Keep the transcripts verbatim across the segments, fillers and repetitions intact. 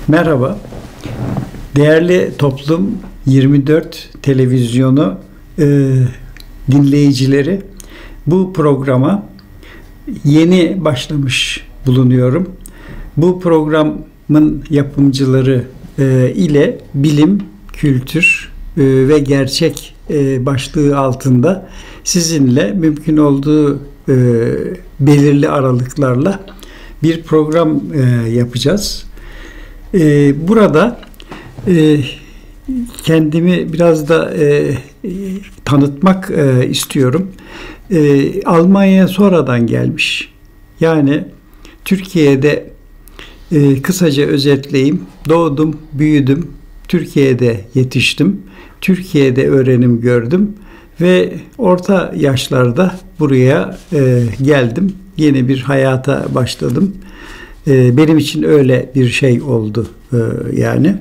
Merhaba, değerli Toplum yirmi dört televizyonu e, dinleyicileri. Bu programa yeni başlamış bulunuyorum. Bu programın yapımcıları e, ile bilim, kültür e, ve gerçek e, başlığı altında sizinle mümkün olduğu e, belirli aralıklarla bir program e, yapacağız. E, burada e, kendimi biraz da e, tanıtmak e, istiyorum. E, Almanya'ya sonradan gelmiş. Yani Türkiye'de e, kısaca özetleyeyim. Doğdum, büyüdüm. Türkiye'de yetiştim. Türkiye'de öğrenim gördüm. Ve orta yaşlarda buraya e, geldim. Yeni bir hayata başladım. E, benim için öyle bir şey oldu e, yani.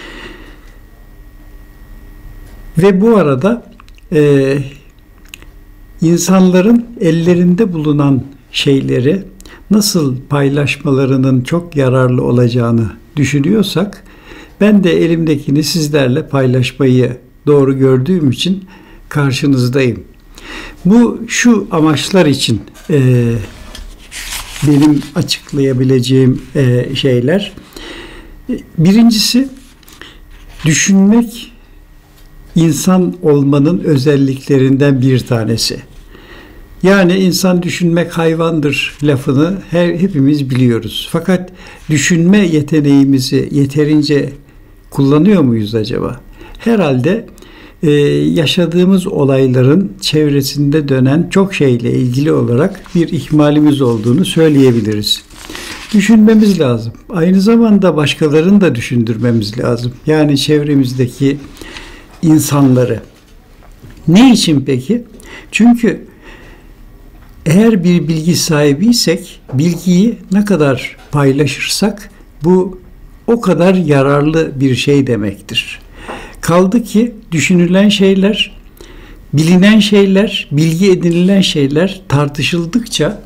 Ve bu arada e, insanların ellerinde bulunan şeyleri nasıl paylaşmalarının çok yararlı olacağını düşünüyorsak, ben de elimdekini sizlerle paylaşmayı doğru gördüğüm için karşınızdayım. Bu şu amaçlar için e, benim açıklayabileceğim e, şeyler. Birincisi, düşünmek insan olmanın özelliklerinden bir tanesi. Yani insan düşünmek hayvandır lafını her hepimiz biliyoruz. Fakat düşünme yeteneğimizi yeterince kullanıyor muyuz acaba? Herhalde e, yaşadığımız olayların çevresinde dönen çok şeyle ilgili olarak bir ihmalimiz olduğunu söyleyebiliriz. Düşünmemiz lazım. Aynı zamanda başkalarını da düşündürmemiz lazım. Yani çevremizdeki insanları. Ne için peki? Çünkü eğer bir bilgi sahibiysek, bilgiyi ne kadar paylaşırsak bu o kadar yararlı bir şey demektir. Kaldı ki düşünülen şeyler, bilinen şeyler, bilgi edinilen şeyler tartışıldıkça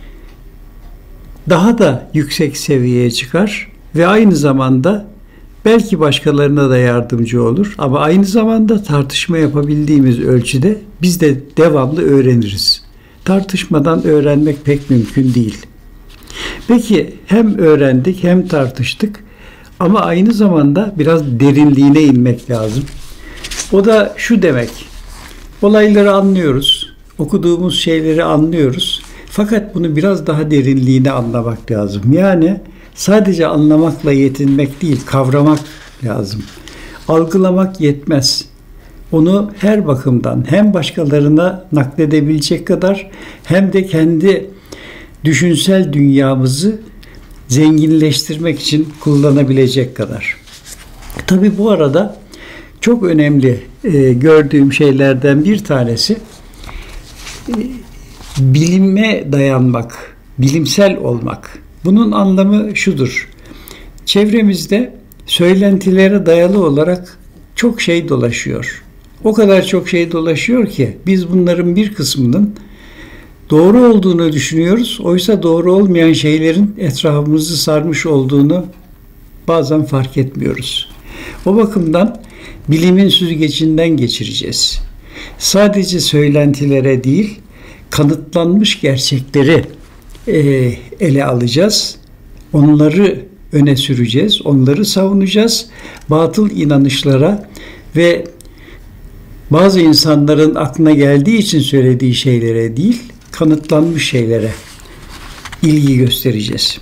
daha da yüksek seviyeye çıkar ve aynı zamanda belki başkalarına da yardımcı olur ama aynı zamanda tartışma yapabildiğimiz ölçüde biz de devamlı öğreniriz. Tartışmadan öğrenmek pek mümkün değil. Peki hem öğrendik hem tartıştık ama aynı zamanda biraz derinliğine inmek lazım. O da şu demek: olayları anlıyoruz, okuduğumuz şeyleri anlıyoruz. Fakat bunu biraz daha derinliğine anlamak lazım. Yani sadece anlamakla yetinmek değil, kavramak lazım. Algılamak yetmez. Onu her bakımdan hem başkalarına nakledebilecek kadar hem de kendi düşünsel dünyamızı zenginleştirmek için kullanabilecek kadar. Tabii bu arada çok önemli e, gördüğüm şeylerden bir tanesi e, bilime dayanmak, bilimsel olmak. Bunun anlamı şudur: çevremizde söylentilere dayalı olarak çok şey dolaşıyor. O kadar çok şey dolaşıyor ki biz bunların bir kısmının doğru olduğunu düşünüyoruz. Oysa doğru olmayan şeylerin etrafımızı sarmış olduğunu bazen fark etmiyoruz. O bakımdan bilimin süzgecinden geçireceğiz. Sadece söylentilere değil, kanıtlanmış gerçekleri e, ele alacağız. Onları öne süreceğiz, onları savunacağız. Batıl inanışlara ve bazı insanların aklına geldiği için söylediği şeylere değil, kanıtlanmış şeylere ilgi göstereceğiz.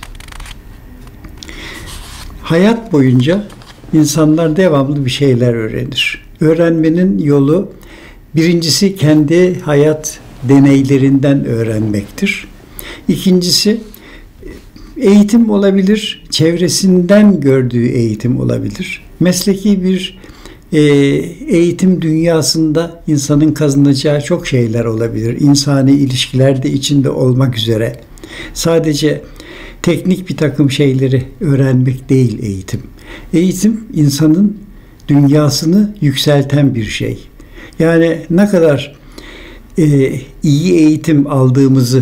Hayat boyunca insanlar devamlı bir şeyler öğrenir. Öğrenmenin yolu birincisi kendi hayat deneylerinden öğrenmektir. İkincisi eğitim olabilir, çevresinden gördüğü eğitim olabilir. Mesleki bir e, eğitim dünyasında insanın kazanacağı çok şeyler olabilir. İnsani ilişkilerde içinde olmak üzere. Sadece teknik bir takım şeyleri öğrenmek değil eğitim. Eğitim insanın dünyasını yükselten bir şey. Yani ne kadar e, iyi eğitim aldığımızı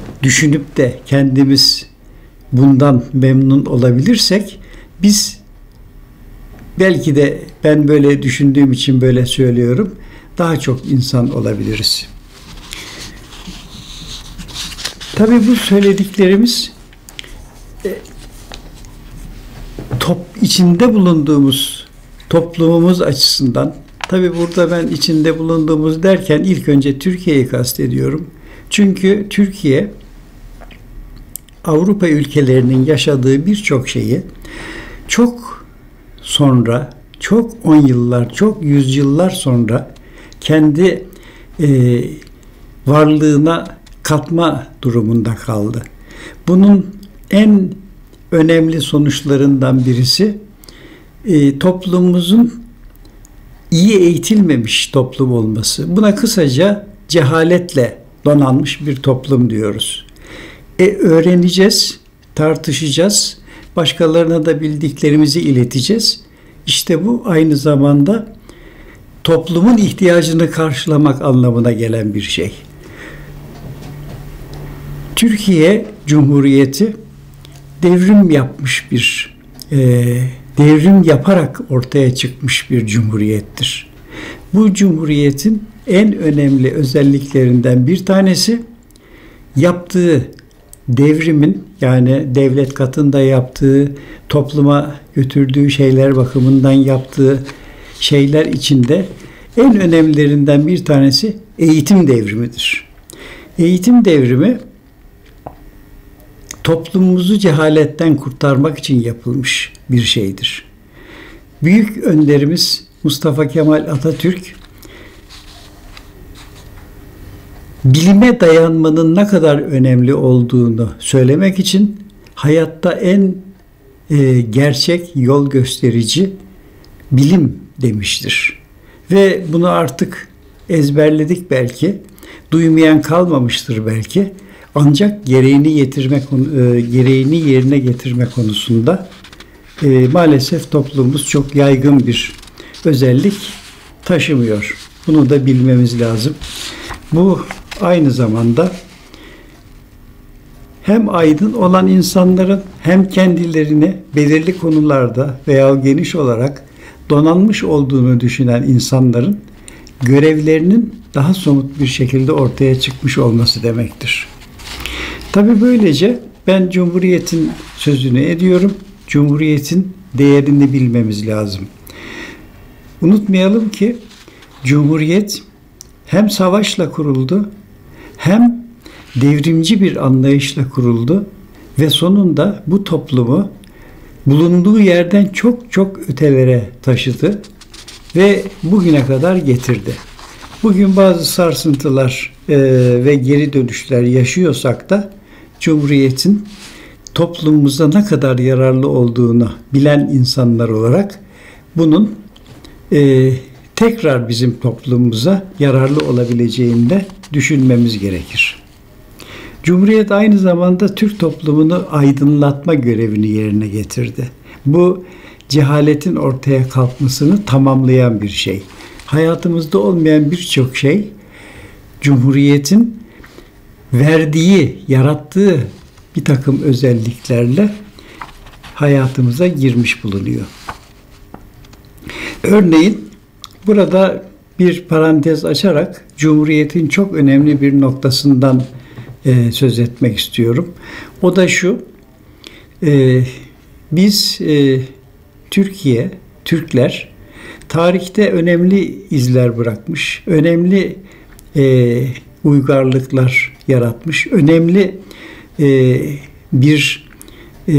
düşünüp de kendimiz bundan memnun olabilirsek biz belki de ben böyle düşündüğüm için böyle söylüyorum, daha çok insan olabiliriz. Tabii bu söylediklerimiz e, top içinde bulunduğumuz toplumumuz açısından, tabii burada ben içinde bulunduğumuz derken ilk önce Türkiye'yi kastediyorum. Çünkü Türkiye Avrupa ülkelerinin yaşadığı birçok şeyi çok sonra, çok on yıllar, çok yüzyıllar sonra kendi e, varlığına katma durumunda kaldı. Bunun en önemli sonuçlarından birisi e, toplumumuzun iyi eğitilmemiş toplum olması. Buna kısaca cehaletle donanmış bir toplum diyoruz. E, öğreneceğiz, tartışacağız, başkalarına da bildiklerimizi ileteceğiz. İşte bu aynı zamanda toplumun ihtiyacını karşılamak anlamına gelen bir şey. Türkiye Cumhuriyeti devrim yapmış bir, e, devrim yaparak ortaya çıkmış bir cumhuriyettir. Bu cumhuriyetin en önemli özelliklerinden bir tanesi, yaptığı devrimin, yani devlet katında yaptığı, topluma götürdüğü şeyler bakımından yaptığı şeyler içinde en önemlilerinden bir tanesi eğitim devrimidir. Eğitim devrimi toplumumuzu cehaletten kurtarmak için yapılmış bir şeydir. Büyük önderimiz Mustafa Kemal Atatürk, bilime dayanmanın ne kadar önemli olduğunu söylemek için hayatta en e, gerçek yol gösterici bilim demiştir. Ve bunu artık ezberledik belki, duymayan kalmamıştır belki. Ancak gereğini getirme e, gereğini yerine getirme konusunda e, maalesef toplumumuz çok yaygın bir özellik taşımıyor. Bunu da bilmemiz lazım. Bu aynı zamanda hem aydın olan insanların hem kendilerini belirli konularda veya geniş olarak donanmış olduğunu düşünen insanların görevlerinin daha somut bir şekilde ortaya çıkmış olması demektir. Tabii böylece ben Cumhuriyet'in sözünü ediyorum. Cumhuriyet'in değerini bilmemiz lazım. Unutmayalım ki Cumhuriyet hem savaşla kuruldu, hem devrimci bir anlayışla kuruldu ve sonunda bu toplumu bulunduğu yerden çok çok ötelere taşıdı ve bugüne kadar getirdi. Bugün bazı sarsıntılar e, ve geri dönüşler yaşıyorsak da Cumhuriyet'in toplumumuza ne kadar yararlı olduğunu bilen insanlar olarak bunun e, tekrar bizim toplumumuza yararlı olabileceğini de düşünmemiz gerekir. Cumhuriyet aynı zamanda Türk toplumunu aydınlatma görevini yerine getirdi. Bu cehaletin ortaya kalkmasını tamamlayan bir şey. Hayatımızda olmayan birçok şey Cumhuriyet'in verdiği, yarattığı bir takım özelliklerle hayatımıza girmiş bulunuyor. Örneğin burada bir parantez açarak Cumhuriyet'in çok önemli bir noktasından e, söz etmek istiyorum. O da şu, e, biz e, Türkiye, Türkler tarihte önemli izler bırakmış, önemli e, uygarlıklar yaratmış, önemli e, bir e,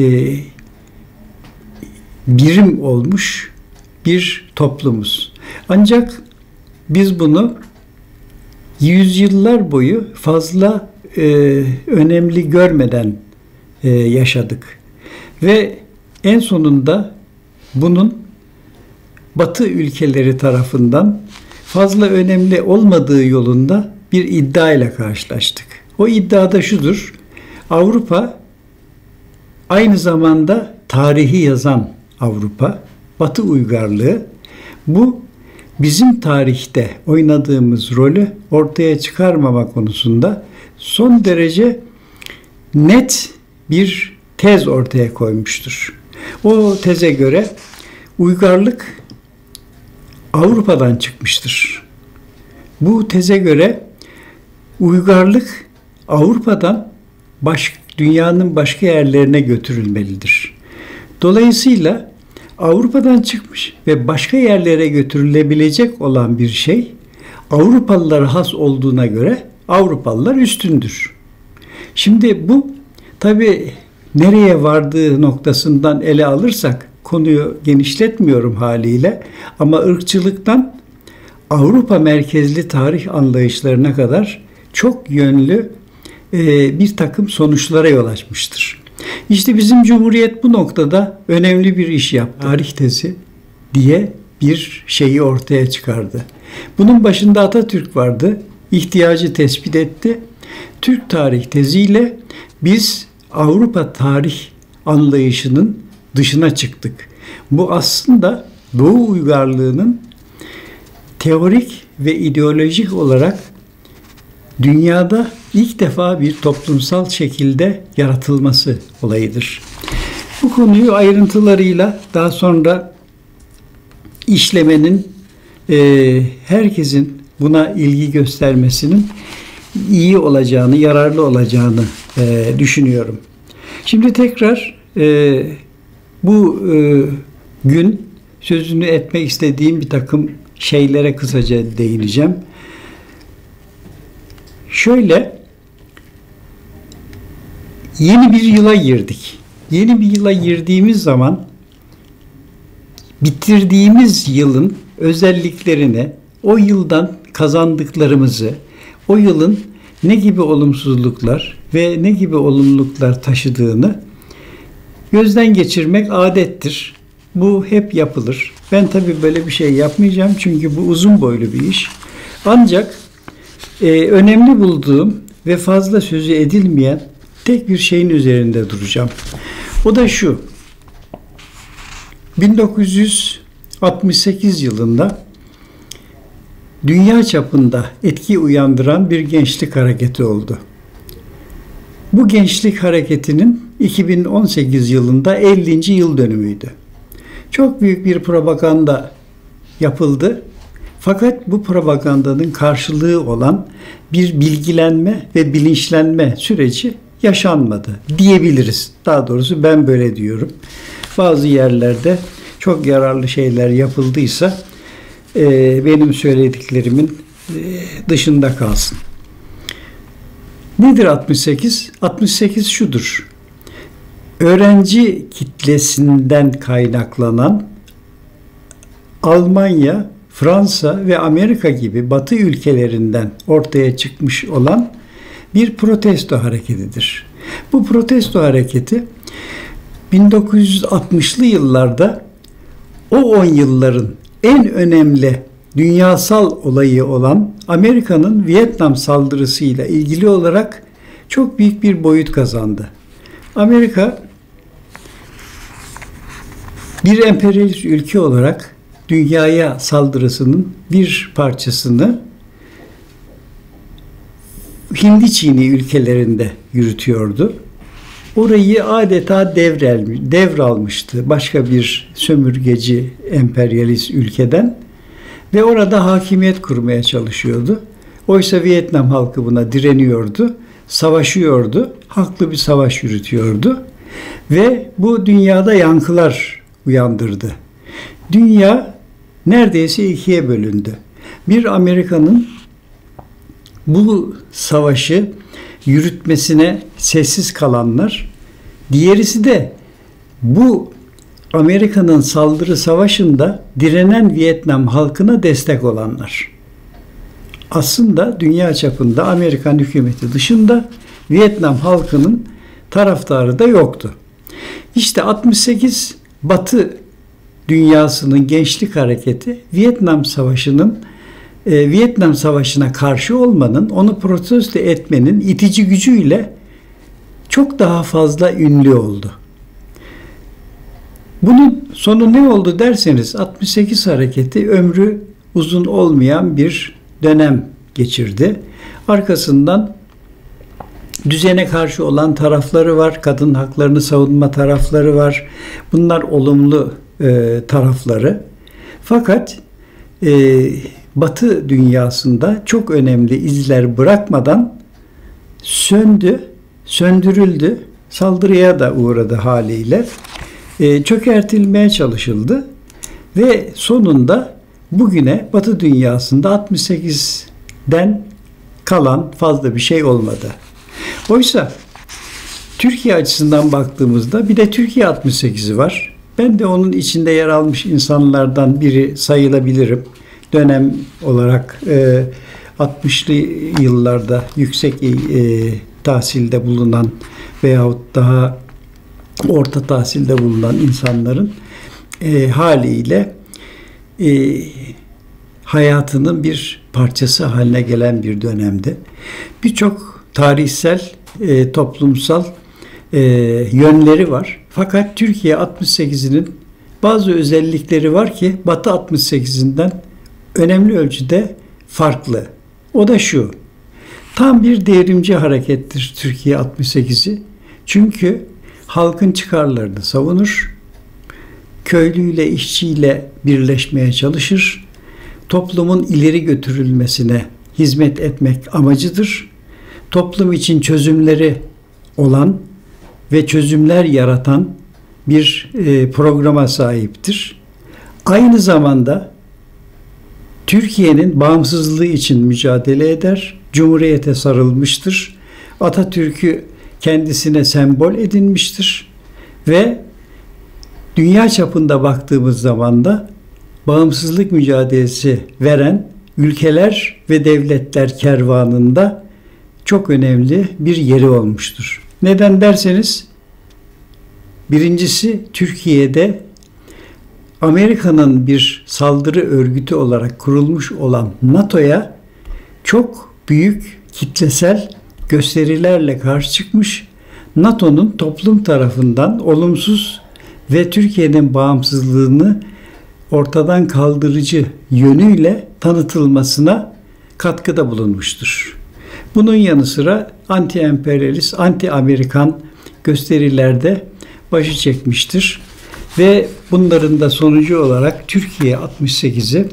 birim olmuş bir toplumuz. Ancak biz bunu yüzyıllar boyu fazla e, önemli görmeden e, yaşadık. Ve en sonunda bunun Batı ülkeleri tarafından fazla önemli olmadığı yolunda bir iddia ile karşılaştık. O iddia da şudur: Avrupa aynı zamanda tarihi yazan Avrupa, Batı uygarlığı, bu bizim tarihte oynadığımız rolü ortaya çıkarmama konusunda son derece net bir tez ortaya koymuştur. O teze göre uygarlık Avrupa'dan çıkmıştır. Bu teze göre uygarlık Avrupa'dan baş, dünyanın başka yerlerine götürülmelidir. Dolayısıyla Avrupa'dan çıkmış ve başka yerlere götürülebilecek olan bir şey Avrupalılara has olduğuna göre Avrupalılar üstündür. Şimdi bu tabii nereye vardığı noktasından ele alırsak konuyu genişletmiyorum haliyle, ama ırkçılıktan Avrupa merkezli tarih anlayışlarına kadar çok yönlü e, bir takım sonuçlara yol açmıştır. İşte bizim Cumhuriyet bu noktada önemli bir iş yaptı. Tarih tezi diye bir şeyi ortaya çıkardı. Bunun başında Atatürk vardı. İhtiyacı tespit etti. Türk tarih teziyle biz Avrupa tarih anlayışının dışına çıktık. Bu aslında Doğu uygarlığının teorik ve ideolojik olarak dünyada ilk defa bir toplumsal şekilde yaratılması olayıdır. Bu konuyu ayrıntılarıyla daha sonra işlemenin, e, herkesin buna ilgi göstermesinin iyi olacağını, yararlı olacağını e, düşünüyorum. Şimdi tekrar e, bu e, gün sözünü etmek istediğim bir takım şeylere kısaca değineceğim. Şöyle, yeni bir yıla girdik. Yeni bir yıla girdiğimiz zaman bitirdiğimiz yılın özelliklerini, o yıldan kazandıklarımızı, o yılın ne gibi olumsuzluklar ve ne gibi olumluluklar taşıdığını gözden geçirmek adettir. Bu hep yapılır. Ben tabii böyle bir şey yapmayacağım çünkü bu uzun boylu bir iş. Ancak e, önemli bulduğum ve fazla sözü edilmeyen tek bir şeyin üzerinde duracağım. O da şu: bin dokuz yüz altmış sekiz yılında dünya çapında etki uyandıran bir gençlik hareketi oldu. Bu gençlik hareketinin iki bin on sekiz yılında ellinci yıl dönümüydü. Çok büyük bir propaganda yapıldı. Fakat bu propagandanın karşılığı olan bir bilgilenme ve bilinçlenme süreci yaşanmadı diyebiliriz. Daha doğrusu ben böyle diyorum. Bazı yerlerde çok yararlı şeyler yapıldıysa e, benim söylediklerimin e, dışında kalsın. Nedir altmış sekiz? altmış sekiz şudur: öğrenci kitlesinden kaynaklanan Almanya, Fransa ve Amerika gibi Batı ülkelerinden ortaya çıkmış olan bir protesto hareketidir. Bu protesto hareketi bin dokuz yüz altmışlı yıllarda o on yılların en önemli dünyasal olayı olan Amerika'nın Vietnam saldırısıyla ilgili olarak çok büyük bir boyut kazandı. Amerika bir emperyalist ülke olarak dünyaya saldırısının bir parçasını Hindi Çini ülkelerinde yürütüyordu. Orayı adeta devrel, devralmıştı başka bir sömürgeci emperyalist ülkeden ve orada hakimiyet kurmaya çalışıyordu. Oysa Vietnam halkı buna direniyordu, savaşıyordu, haklı bir savaş yürütüyordu ve bu dünyada yankılar uyandırdı. Dünya neredeyse ikiye bölündü. Bir, Amerika'nın bu savaşı yürütmesine sessiz kalanlar, diğerisi de bu Amerika'nın saldırı savaşında direnen Vietnam halkına destek olanlar. Aslında dünya çapında Amerikan hükümeti dışında Vietnam halkının taraftarı da yoktu. İşte altmış sekiz Batı dünyasının gençlik hareketi Vietnam Savaşı'nın e, Vietnam Savaşı'na karşı olmanın, onu protesto etmenin itici gücüyle çok daha fazla ünlü oldu. Bunun sonu ne oldu derseniz, altmış sekiz hareketi ömrü uzun olmayan bir dönem geçirdi. Arkasından düzene karşı olan tarafları var, kadın haklarını savunma tarafları var. Bunlar olumlu e, tarafları. Fakat e, Batı dünyasında çok önemli izler bırakmadan söndü, söndürüldü, saldırıya da uğradı haliyle. E, çökertilmeye çalışıldı ve sonunda bugüne Batı dünyasında altmış sekizden kalan fazla bir şey olmadı. Oysa Türkiye açısından baktığımızda bir de Türkiye altmış sekizi var. Ben de onun içinde yer almış insanlardan biri sayılabilirim. Dönem olarak e, altmışlı yıllarda yüksek e, tahsilde bulunan veyahut daha orta tahsilde bulunan insanların e, haliyle e, hayatının bir parçası haline gelen bir dönemdi. Birçok tarihsel, e, toplumsal e, yönleri var. Fakat Türkiye altmış sekizinin bazı özellikleri var ki Batı altmış sekizinden önemli ölçüde farklı. O da şu: tam bir devrimci harekettir Türkiye altmış sekizi. Çünkü halkın çıkarlarını savunur, köylüyle, işçiyle birleşmeye çalışır, toplumun ileri götürülmesine hizmet etmek amacıdır. Toplum için çözümleri olan ve çözümler yaratan bir e, programa sahiptir. Aynı zamanda Türkiye'nin bağımsızlığı için mücadele eder, Cumhuriyete sarılmıştır, Atatürk'ü kendisine sembol edinmiştir ve dünya çapında baktığımız zaman da bağımsızlık mücadelesi veren ülkeler ve devletler kervanında çok önemli bir yeri olmuştur. Neden derseniz, birincisi Türkiye'de Amerika'nın bir saldırı örgütü olarak kurulmuş olan NATO'ya çok büyük kitlesel gösterilerle karşı çıkmış, NATO'nun toplum tarafından olumsuz ve Türkiye'nin bağımsızlığını ortadan kaldırıcı yönüyle tanıtılmasına katkıda bulunmuştur. Bunun yanı sıra anti-emperyalist, anti-Amerikan gösterilerde başı çekmiştir. Ve bunların da sonucu olarak Türkiye altmış sekizi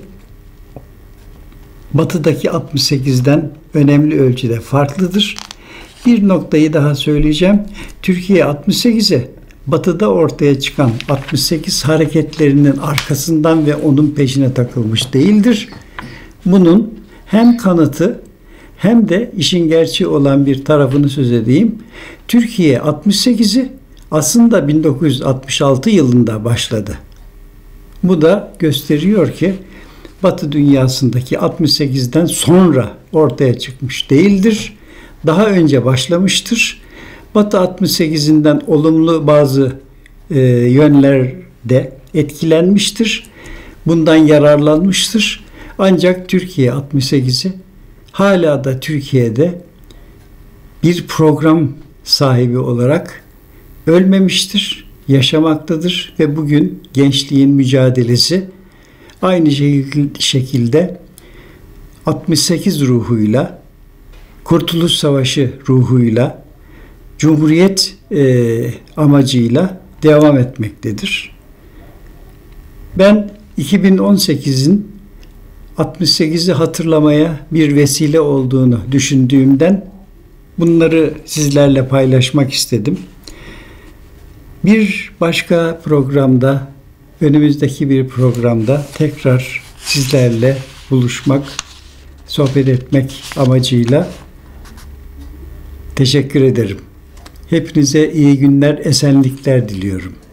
Batı'daki altmış sekizden önemli ölçüde farklıdır. Bir noktayı daha söyleyeceğim. Türkiye altmış sekize Batı'da ortaya çıkan altmış sekiz hareketlerinin arkasından ve onun peşine takılmış değildir. Bunun hem kanıtı hem de işin gerçeği olan bir tarafını söz edeyim. Türkiye altmış sekizi aslında bin dokuz yüz altmış altı yılında başladı. Bu da gösteriyor ki Batı dünyasındaki altmış sekizden sonra ortaya çıkmış değildir. Daha önce başlamıştır. Batı altmış sekizinden olumlu bazı e, yönlerde etkilenmiştir. Bundan yararlanmıştır. Ancak Türkiye altmış sekizi hala da Türkiye'de bir program sahibi olarak ölmemiştir, yaşamaktadır ve bugün gençliğin mücadelesi aynı şekilde altmış sekiz ruhuyla, Kurtuluş Savaşı ruhuyla, Cumhuriyet e, amacıyla devam etmektedir. Ben iki bin on sekizin altmış sekizi hatırlamaya bir vesile olduğunu düşündüğümden bunları sizlerle paylaşmak istedim. Bir başka programda, önümüzdeki bir programda tekrar sizlerle buluşmak, sohbet etmek amacıyla teşekkür ederim. Hepinize iyi günler, esenlikler diliyorum.